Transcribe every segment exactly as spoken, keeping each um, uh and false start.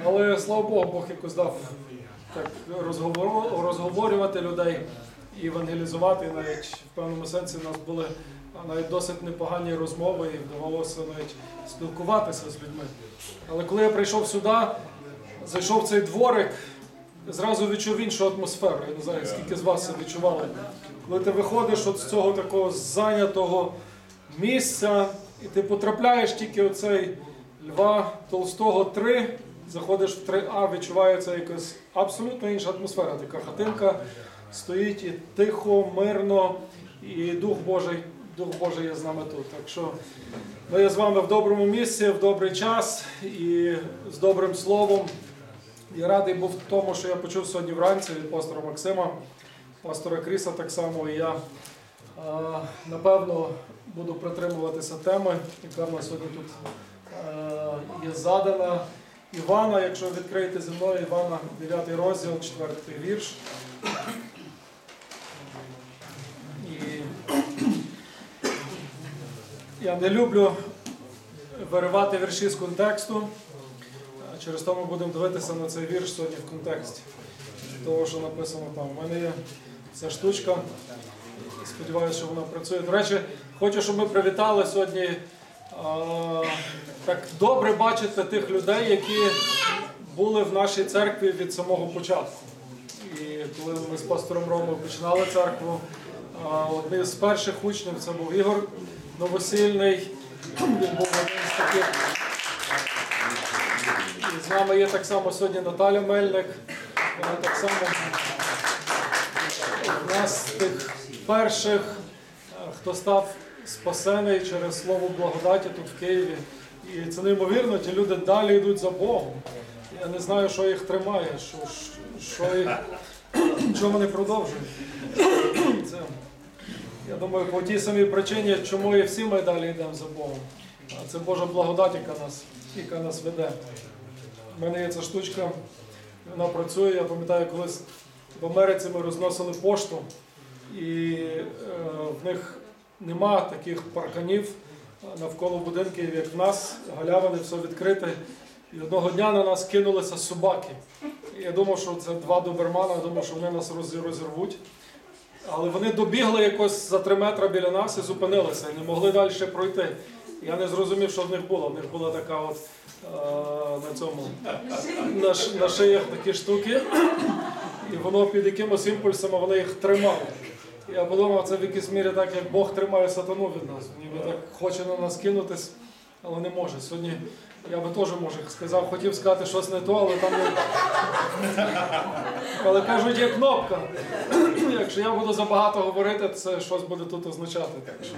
Але, слава Богу, Бог якось дав так розговор... розговорювати людей і евангелізувати. І навіть в певному сенсі у нас були навіть досить непогані розмови і вдавалося навіть спілкуватися з людьми. Але коли я прийшов сюди, зайшов в цей дворик, зразу відчув іншу атмосферу. Я не знаю, скільки з вас це відчували. Коли ти виходиш от з цього такого зайнятого місця, і ти потрапляєш тільки у цей Льва Толстого три, заходиш в три А, відчувається якась абсолютно інша атмосфера. Така хатинка стоїть і тихо, мирно, і Дух Божий, Дух Божий є з нами тут. Так що ми є з вами в доброму місці, в добрий час і з добрим словом. Я радий був тому, що я почув сьогодні вранці від пастора Максима, пастора Кріса так само, і я напевно буду притримуватися теми, яка в нас сьогодні тут є задана. Івана, якщо відкриєте зі мною, Івана, дев'ятий розділ, четвертий вірш. І я не люблю виривати вірші з контексту, через то ми будемо дивитися на цей вірш сьогодні в контексті того, що написано там. У мене є ця штучка, сподіваюся, що вона працює. До речі, хочу, щоб ми привітали сьогодні. Так добре бачити тих людей, які були в нашій церкві від самого початку. І коли ми з пастором Ромою починали церкву, одним з перших учнів це був Ігор Новосільний. Він був один з таких. І з нами є так само сьогодні Наталя Мельник. Вона так само в нас тих перших, хто став спасений через слово благодаті тут в Києві. І це неймовірно, ті люди далі йдуть за Богом. Я не знаю, що їх тримає, що, що їх, що вони продовжують. Це, я думаю, по тій самій причині, чому і всі ми далі йдемо за Богом. Це Божа благодать, яка нас, яка нас веде. У мене є ця штучка, вона працює. Я пам'ятаю, колись в Америці ми розносили пошту, і е, в них нема таких парканів навколо будинків, як в нас, галявини, все відкрите. І одного дня на нас кинулися собаки. І я думав, що це два добермана, я думав, що вони нас розірвуть. Але вони добігли якось за три метри біля нас і зупинилися, і не могли далі пройти. Я не зрозумів, що в них було. В них була така от е, на цьому, на, на шиях такі штуки. І воно під якимось імпульсом вони їх тримали. Я подумав, це в якійсь мірі так, як Бог тримає сатану від нас. Ніби так хоче на нас кинутись, але не може. Сьогодні я би теж, може, сказав, хотів сказати щось не то, але там є... Але кажуть, є кнопка. Якщо я буду забагато говорити, це щось буде тут означати. Так що...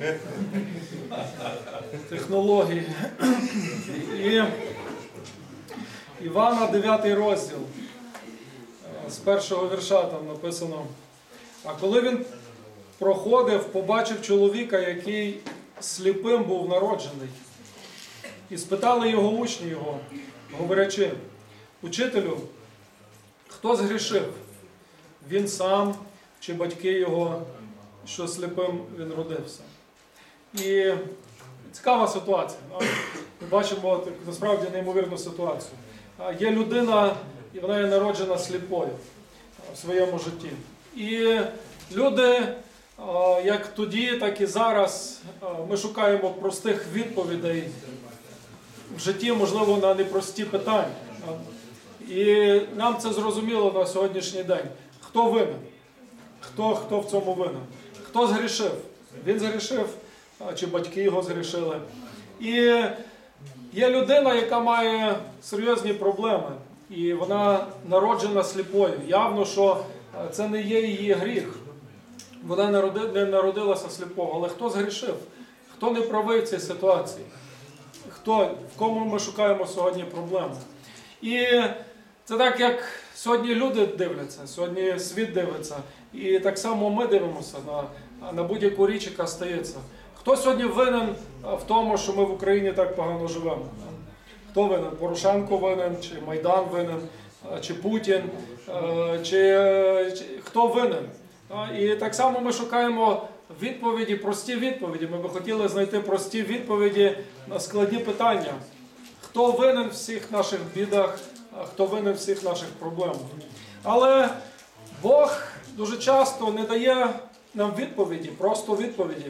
Технології. І Івана, дев'ятий розділ. З першого вірша там написано: а коли він проходив, побачив чоловіка, який сліпим був народжений. І спитали його учні його, говорячи: учителю, хто згрішив? Він сам чи батьки його, що сліпим він родився? І цікава ситуація. Ми бачимо насправді неймовірну ситуацію. Є людина, і вона є народжена сліпою в своєму житті. І люди, як тоді, так і зараз, ми шукаємо простих відповідей в житті, можливо, на непрості питання. І нам це зрозуміло на сьогоднішній день. Хто винен? Хто, хто в цьому винен? Хто згрішив? Він згрішив, чи батьки його згрішили. І є людина, яка має серйозні проблеми. І вона народжена сліпою. Явно, що це не є її гріх. Вона не народилася сліпого. Але хто згрішив? Хто не правий в цій ситуації? Хто, в кому ми шукаємо сьогодні проблему? І це так, як сьогодні люди дивляться, сьогодні світ дивиться. І так само ми дивимося на, на будь-яку річ, яка стається. Хто сьогодні винен в тому, що ми в Україні так погано живемо? Хто винен? Порошенко винен, чи Майдан винен, чи Путін, чи, чи хто винен? І так само ми шукаємо відповіді, прості відповіді. Ми би хотіли знайти прості відповіді на складні питання. Хто винен в всіх наших бідах? хто винен в всіх наших проблемах. Але Бог дуже часто не дає нам відповіді, просто відповіді.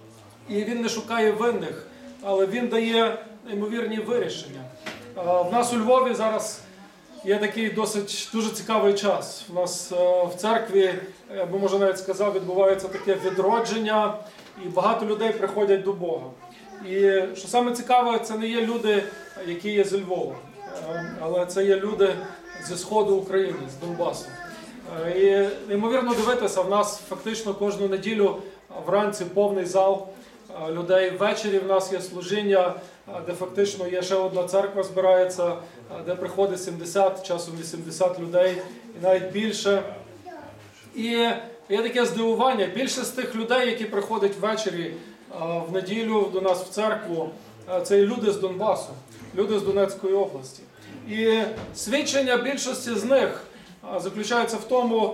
І Він не шукає винних, але Він дає неймовірні вирішення. В нас у Львові зараз є такий досить дуже цікавий час. У нас в церкві, я би може навіть сказав, відбувається таке відродження, і багато людей приходять до Бога. І що саме цікаве, це не є люди, які є зі Львова, але це є люди зі сходу України, з Донбасу. І неймовірно дивитися, в нас фактично кожну неділю вранці повний зал людей. Ввечері в нас є служіння, де фактично є ще одна церква збирається, де приходить сімдесят, часом вісімдесят людей і навіть більше. І є таке здивування, більшість з тих людей, які приходять ввечері в неділю до нас в церкву, це люди з Донбасу, люди з Донецької області. І свідчення більшості з них заключається в тому,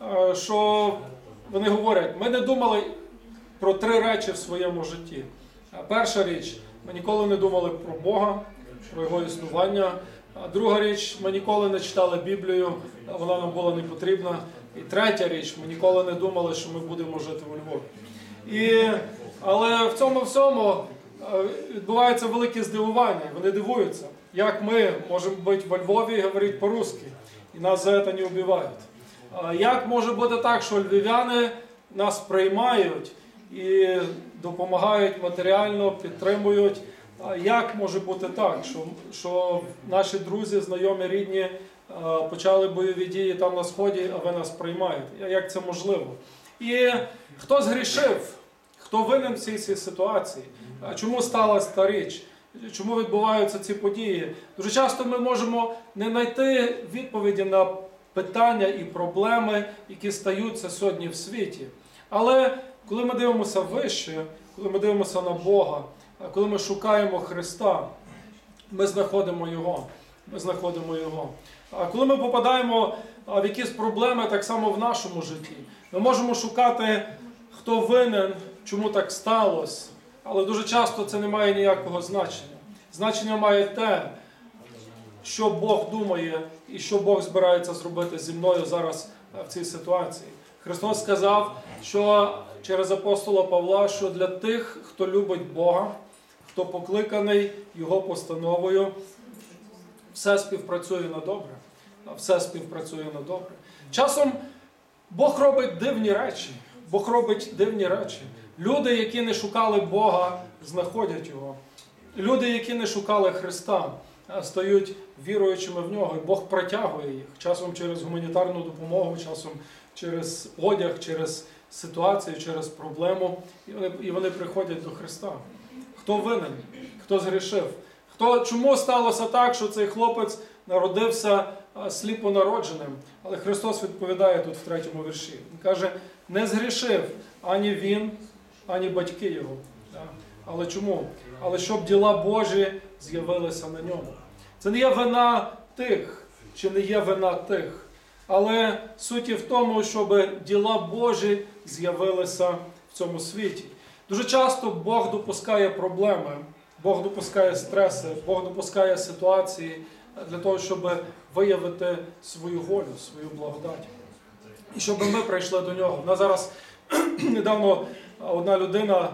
що вони говорять, ми не думали про три речі в своєму житті. Перша річ, ми ніколи не думали про Бога, про Його існування. Друга річ, ми ніколи не читали Біблію, вона нам була не потрібна. І третя річ, ми ніколи не думали, що ми будемо жити у Львові. І, але в цьому всьому відбувається велике здивування, вони дивуються, як ми можемо бути во Львові і говорити по-русски, і нас за це не вбивають. Як може бути так, що львів'яни нас приймають і допомагають матеріально, підтримують? Як може бути так, що, що наші друзі, знайомі, рідні почали бойові дії там на Сході, а ви нас приймаєте? Як це можливо? І хто згрішив? Хто винен в цій, цій ситуації? Чому сталася та річ? Чому відбуваються ці події? Дуже часто ми можемо не знайти відповіді на питання і проблеми, які стаються сьогодні в світі. Але коли ми дивимося вище, коли ми дивимося на Бога, коли ми шукаємо Христа, ми знаходимо Його. Ми знаходимо Його. А коли ми попадаємо в якісь проблеми, так само в нашому житті, ми можемо шукати, хто винен, чому так сталося, але дуже часто це не має ніякого значення. Значення має те, що Бог думає і що Бог збирається зробити зі мною зараз в цій ситуації. Христос сказав, що через апостола Павла, що для тих, хто любить Бога, хто покликаний Його постановою, все співпрацює на добре. Все співпрацює на добре. Часом Бог робить дивні речі. Бог робить дивні речі. Люди, які не шукали Бога, знаходять Його. Люди, які не шукали Христа, стають віруючими в Нього. І Бог притягує їх. Часом через гуманітарну допомогу, часом через одяг, через ситуацію, через проблему. І вони, і вони приходять до Христа. Хто винен? Хто згрішив? Хто, чому сталося так, що цей хлопець народився сліпонародженим? Але Христос відповідає тут в третьому вірші. Він каже, не згрішив ані він, ані батьки його. Але чому? Але щоб діла Божі з'явилися на ньому. Це не є вина тих, чи не є вина тих. Але суть в тому, щоб діла Божі з'явилися в цьому світі. Дуже часто Бог допускає проблеми, Бог допускає стреси, Бог допускає ситуації для того, щоб виявити свою волю, свою благодать. І щоб ми прийшли до Нього. У нас зараз недавно одна людина,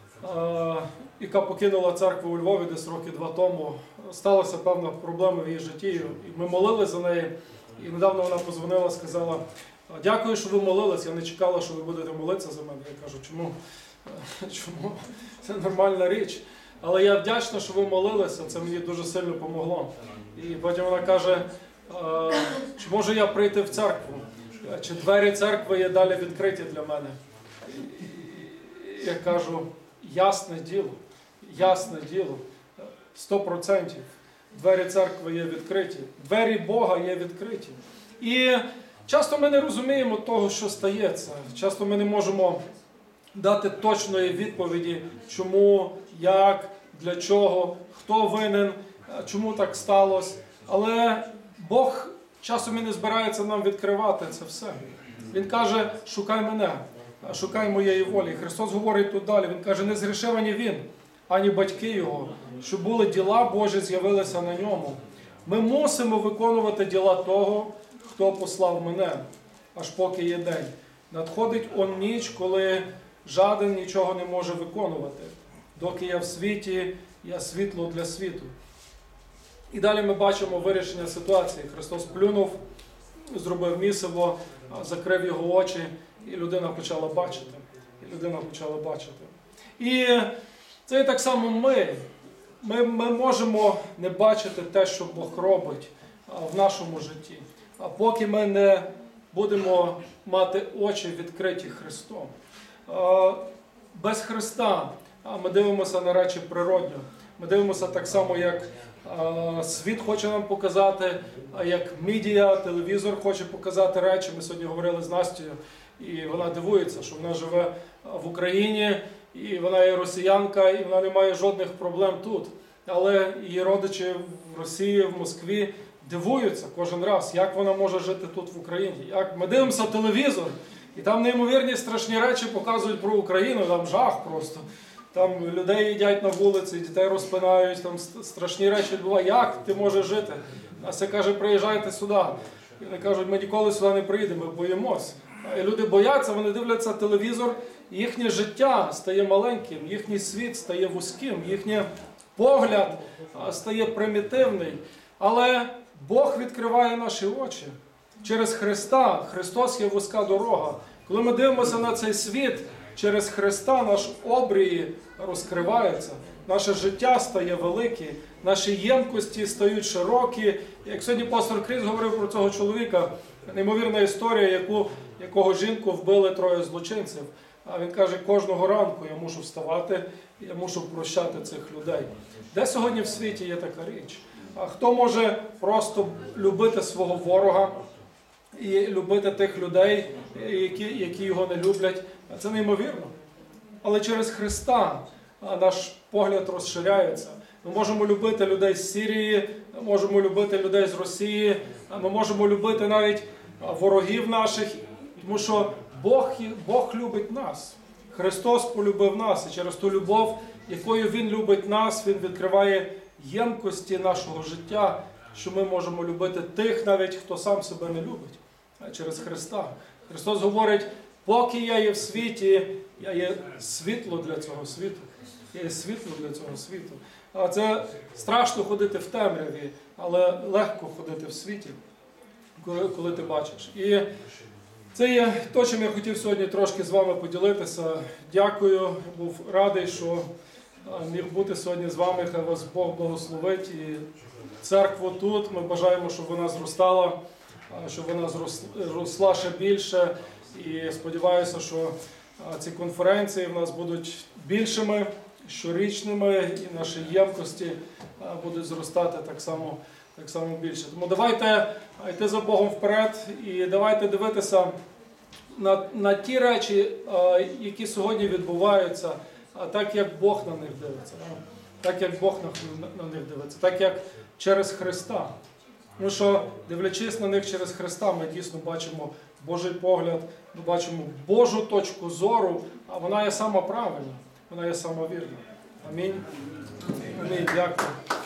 яка покинула церкву у Львові десь роки два тому, сталася певна проблема в її житті. І ми молилися за неї. І недавно вона подзвонила, сказала, дякую, що ви молились, я не чекала, що ви будете молитися за мене. Я кажу, чому? Чому? Це нормальна річ. Але я вдячна, що ви молилися, це мені дуже сильно допомогло. І потім вона каже, чи можу я прийти в церкву? Чи двері церкви є далі відкриті для мене? Я кажу, ясне діло, ясне діло, сто процентів. Двері церкви є відкриті, двері Бога є відкриті. І часто ми не розуміємо того, що стається. Часто ми не можемо дати точної відповіді, чому, як, для чого, хто винен, чому так сталося. Але Бог часом і не збирається нам відкривати це все. Він каже, шукай мене, шукай моєї волі. І Христос говорить тут далі, Він каже, не згрішив ані Він, ані батьки Його, щоб були діла Божі з'явилися на Ньому. Ми мусимо виконувати діла того, хто послав мене, аж поки є день. Надходить он ніч, коли жаден нічого не може виконувати. Доки я в світі, я світло для світу. І далі ми бачимо вирішення ситуації. Христос плюнув, зробив місиво, закрив його очі, і людина почала бачити. І людина почала бачити. І це і так само ми. Ми, ми можемо не бачити те, що Бог робить в нашому житті. А поки ми не будемо мати очі відкриті Христом. Без Христа ми дивимося на речі природньо. Ми дивимося так само, як світ хоче нам показати, як медіа, телевізор хоче показати речі. Ми сьогодні говорили з Настею, і вона дивується, що вона живе в Україні, і вона є росіянка, і вона не має жодних проблем тут. Але її родичі в Росії, в Москві дивуються кожен раз, як вона може жити тут в Україні. Як ми дивимося телевізор, і там неймовірні страшні речі показують про Україну, там жах просто. Там людей їдять на вулиці, дітей розпинають, там страшні речі відбуваються. Як ти можеш жити? Нася каже, приїжджайте сюди. І вони кажуть, ми ніколи сюди не приїдемо, ми боїмося. І люди бояться, вони дивляться телевізор, і їхнє життя стає маленьким, їхній світ стає вузьким, їхній погляд стає примітивний. Але Бог відкриває наші очі. Через Христа, Христос є вузька дорога. Коли ми дивимося на цей світ, через Христа наш обрії розкриваються, наше життя стає велике, наші ємкості стають широкі. Як сьогодні пастор Кріс говорив про цього чоловіка, неймовірна історія, яку, якого жінку вбили троє злочинців. А він каже, кожного ранку я мушу вставати, я мушу прощати цих людей. Де сьогодні в світі є така річ? А хто може просто любити свого ворога і любити тих людей, які, які його не люблять? Це неймовірно. Але через Христа наш погляд розширяється. Ми можемо любити людей з Сирії, ми можемо любити людей з Росії, ми можемо любити навіть ворогів наших, тому що Бог, Бог любить нас. Христос полюбив нас, і через ту любов, якою Він любить нас, Він відкриває ємкості нашого життя, що ми можемо любити тих навіть, хто сам себе не любить, а через Христа. Христос говорить, поки я є в світі, я є світло для цього світу. Я є світло для цього світу. А це страшно ходити в темряві, але легко ходити в світі, коли, коли ти бачиш. І це є те, чим я хотів сьогодні трошки з вами поділитися. Дякую, я був радий, що міг бути сьогодні з вами, хай вас Бог благословить. І церкву тут, ми бажаємо, щоб вона зростала, щоб вона зросла ще більше. І сподіваюся, що ці конференції в нас будуть більшими, щорічними, і наші ємкості будуть зростати так само, так само більше. Тому давайте йти за Богом вперед і давайте дивитися на, на ті речі, які сьогодні відбуваються, так як Бог на них дивиться. Так як Бог на, на них дивиться, так як через Христа. Тому що, дивлячись на них через Христа, ми дійсно бачимо Божий погляд, ми бачимо Божу точку зору, а вона є сама правильна, вона є сама вірна. Амінь. Амінь. Дякую.